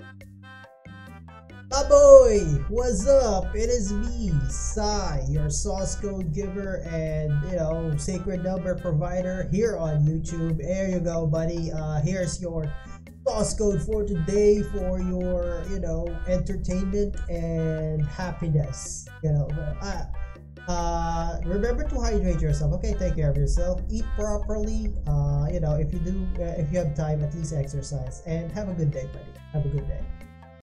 Boy, what's up? It is me, Sai, your source code giver and sacred number provider here on YouTube. There you go, buddy. Here's your source code for today for your entertainment and happiness. Remember to hydrate yourself. Okay, take care of yourself. Eat properly. If you have time, at least exercise. And have a good day, buddy. Have a good day.